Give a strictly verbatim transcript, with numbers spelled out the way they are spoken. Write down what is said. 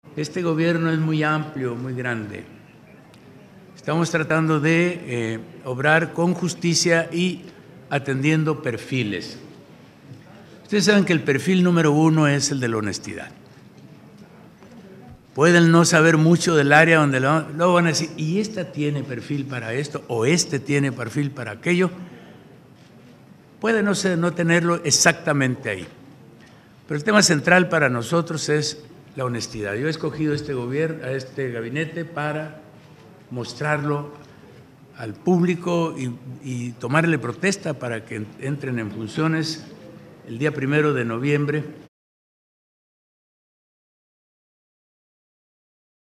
Este gobierno es muy amplio, muy grande. Estamos tratando de eh, obrar con justicia y atendiendo perfiles. Ustedes saben que el perfil número uno es el de la honestidad. Pueden no saber mucho del área donde lo, luego van a decir, y esta tiene perfil para esto, o este tiene perfil para aquello. Puede no, ser, no tenerlo exactamente ahí. Pero el tema central para nosotros es la honestidad. Yo he escogido este gobierno, a este gabinete para mostrarlo al público y, y tomarle protesta para que entren en funciones el día primero de noviembre